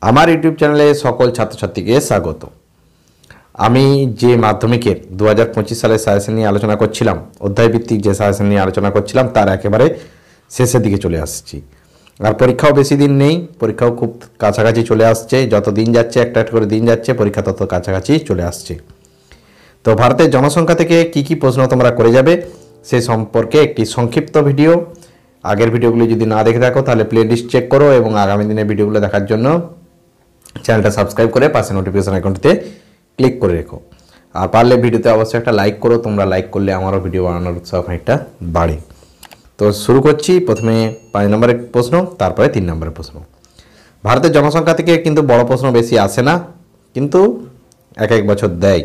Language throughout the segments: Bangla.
আমার ইউটিউব চ্যানেলে সকল ছাত্রছাত্রীকে স্বাগত। আমি যে মাধ্যমিকের 2025 সালের সাজেশন নিয়ে আলোচনা করছিলাম, অধ্যায়ভিত্তিক যে সাজেশন নিয়ে আলোচনা করছিলাম তার একেবারে শেষের দিকে চলে আসছি। আর পরীক্ষাও বেশি দিন নেই, পরীক্ষাও খুব কাছাকাছি চলে আসছে। যত দিন যাচ্ছে একটা একটা করে দিন যাচ্ছে, পরীক্ষা তত কাছাকাছি চলে আসছে। তো ভারতের জনসংখ্যা থেকে কি কি প্রশ্ন তোমরা করে যাবে সেই সম্পর্কে একটি সংক্ষিপ্ত ভিডিও। আগের ভিডিওগুলি যদি না দেখে থাকো তাহলে প্লেলিস্ট চেক করো এবং আগামী দিনের ভিডিওগুলো দেখার জন্য চ্যানেলটা সাবস্ক্রাইব করে পাশে নোটিফিকেশন আইকনটিতে ক্লিক করে রেখো। আর পারলে ভিডিওতে অবশ্যই একটা লাইক করো, তোমরা লাইক করলে আমারও ভিডিও বানানোর উৎসাহ খানিকটা বাড়ে। তো শুরু করছি। প্রথমে 5 নম্বরের প্রশ্ন, তারপরে 3 নম্বরের প্রশ্ন। ভারতের জনসংখ্যা থেকে কিন্তু বড় প্রশ্ন বেশি আসে না, কিন্তু এক এক বছর দেয়।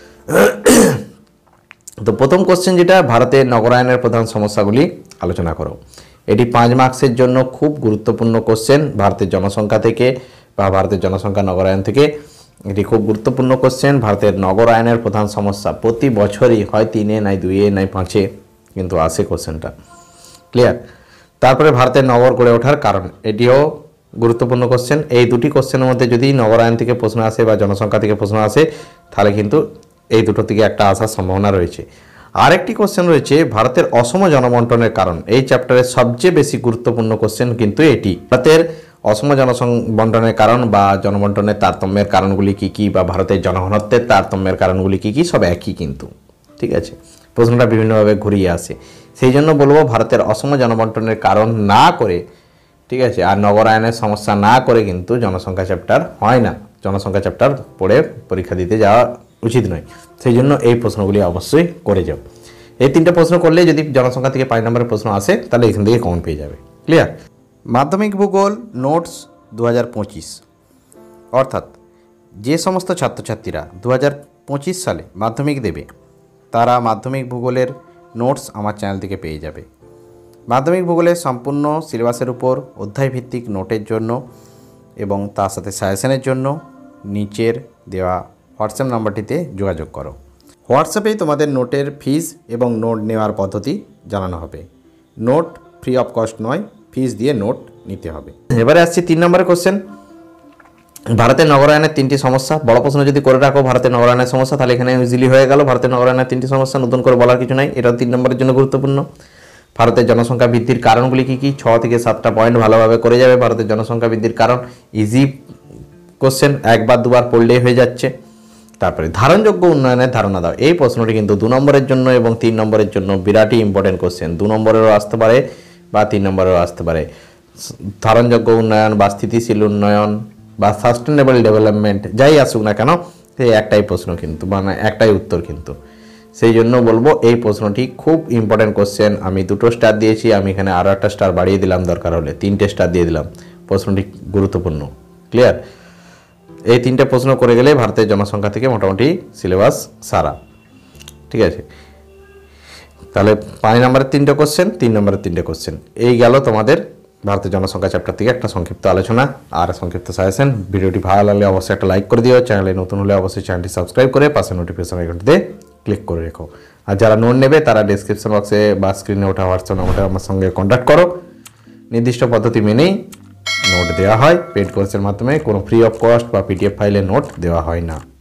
তো প্রথম কোশ্চেন যেটা, ভারতের নগরায়নের প্রধান সমস্যাগুলি আলোচনা করো। এটি 5 মার্কসের জন্য খুব গুরুত্বপূর্ণ কোশ্চেন। ভারতের জনসংখ্যা থেকে বা ভারতের জনসংখ্যা নগরায়ন থেকে এটি খুব গুরুত্বপূর্ণ কোশ্চেন। ভারতের নগরায়নের প্রধান সমস্যা প্রতি বছরই হয় 3-এ, নাই 2-এ, নাই 5-এ কিন্তু আসে কোশ্চেনটা। ক্লিয়ার? তারপরে ভারতের নগর গড়ে ওঠার কারণ, এটিও গুরুত্বপূর্ণ কোশ্চেন। এই দুটি কোশ্চেনের মধ্যে যদি নগরায়ন থেকে প্রশ্ন আসে বা জনসংখ্যা থেকে প্রশ্ন আসে তাহলে কিন্তু এই দুটো থেকে একটা আসার সম্ভাবনা রয়েছে। আরেকটি কোশ্চেন রয়েছে ভারতের অসম জনবন্টনের কারণ। এই চ্যাপ্টারের সবচেয়ে বেশি গুরুত্বপূর্ণ কোশ্চেন কিন্তু এটি। ভারতের অসম জনবন্টনের কারণ বা জনবন্টনের তারতম্যের কারণগুলি কী কী, বা ভারতের জনঘনত্বের তারতম্যের কারণগুলি কী কী, সব একই কিন্তু। ঠিক আছে, প্রশ্নটা বিভিন্নভাবে ঘুরিয়ে আসে। সেই জন্য বলবো ভারতের অসম জনবন্টনের কারণ না করে, ঠিক আছে, আর নগরায়নের সমস্যা না করে কিন্তু জনসংখ্যা চ্যাপ্টার হয় না। জনসংখ্যা চ্যাপ্টার পড়ে পরীক্ষা দিতে যাওয়া উচিত নয়। সেই জন্য এই প্রশ্নগুলি অবশ্যই করে যাও। এই 3টে প্রশ্ন করলে যদি জনসংখ্যা থেকে 5 নম্বরের প্রশ্ন আসে তাহলে এখান থেকে কমন পেয়ে যাবে। ক্লিয়ার? মাধ্যমিক ভূগোল নোটস 2025, অর্থাৎ যে সমস্ত ছাত্রছাত্রীরা 2025 সালে মাধ্যমিক দেবে তারা মাধ্যমিক ভূগোলের নোটস আমার চ্যানেল থেকে পেয়ে যাবে। মাধ্যমিক ভূগোলের সম্পূর্ণ সিলেবাসের উপর অধ্যায়ভিত্তিক নোটের জন্য এবং তার সাথে সাজেশনের জন্য নিচের দেওয়া হোয়াটসঅ্যাপ নাম্বারটিতে যোগাযোগ করো। হোয়াটসঅ্যাপেই তোমাদের নোটের ফিজ এবং নোট নেওয়ার পদ্ধতি জানানো হবে। নোট ফ্রি অফ কস্ট নয়, ফিজ দিয়ে নোট নিতে হবে। এবারে আসছি 3 নম্বরের কোশ্চেন। ভারতের নগরায়নের 3টি সমস্যা। বড় প্রশ্ন যদি করে রাখো ভারতের নগরায়নের সমস্যা, তাহলে এখানে ইজিলি হয়ে গেল। ভারতের নগরায়নের 3টি সমস্যা, নতুন করে বলার কিছু নাই, এটাও 3 নম্বরের জন্য গুরুত্বপূর্ণ। ভারতের জনসংখ্যা বৃদ্ধির কারণগুলি কী কী, 6 থেকে 7টা পয়েন্ট ভালোভাবে করে যাবে। ভারতের জনসংখ্যা বৃদ্ধির কারণ ইজি কোশ্চেন, একবার দুবার পড়লেই হয়ে যাচ্ছে। তারপরে ধারণযোগ্য উন্নয়নের ধারণা দাও। এই প্রশ্নটি কিন্তু 2 নম্বরের জন্য এবং 3 নম্বরের জন্য বিরাটই ইম্পর্টেন্ট কোশ্চেন। 2 নম্বরেরও আসতে পারে বা 3 নম্বরেরও আসতে পারে। ধারণযোগ্য উন্নয়ন বা স্থিতিশীল উন্নয়ন বা সাস্টেনেবল ডেভেলপমেন্ট যাই আসুক না কেন, সেই একটাই প্রশ্ন কিন্তু, মানে একটাই উত্তর কিন্তু। সেই জন্য বলবো এই প্রশ্নটি খুব ইম্পর্টেন্ট কোশ্চেন। আমি 2টো স্টার দিয়েছি, আমি এখানে আরও একটা স্টার বাড়িয়ে দিলাম, দরকার হলে 3টে স্টার দিয়ে দিলাম। প্রশ্নটি গুরুত্বপূর্ণ। ক্লিয়ার? এই 3টে প্রশ্ন করে গেলে ভারতের জনসংখ্যা থেকে মোটামুটি সিলেবাস সারা। ঠিক আছে, তাহলে 5 নম্বরের 3টে কোশ্চেন, 3 নম্বরের 3টে কোশ্চেন, এই গেল তোমাদের ভারতের জনসংখ্যা চ্যাপ্টার থেকে একটা সংক্ষিপ্ত আলোচনা আর সংক্ষিপ্ত সাজেশন। ভিডিওটি ভালো লাগলে অবশ্যই একটা লাইক করে দিও। চ্যানেলে নতুন হলে অবশ্যই চ্যানেলটি সাবস্ক্রাইব করে পাশে নোটিফিকেশন আইকনটিতে ক্লিক করে রেখো। আর যারা নোট নেবে তারা ডেসক্রিপশন বক্সে বা স্ক্রিনে ওঠা হোয়াটসঅ্যাপ নাম্বারে আমার সঙ্গে কন্ট্যাক্ট করো। নির্দিষ্ট পদ্ধতি মেনেই নোট দেওয়া হয়। পেড কোর্সের মাধ্যমে কোনো ফ্রি অফ কস্ট বা পিডিএফ ফাইলে নোট দেওয়া হয় না।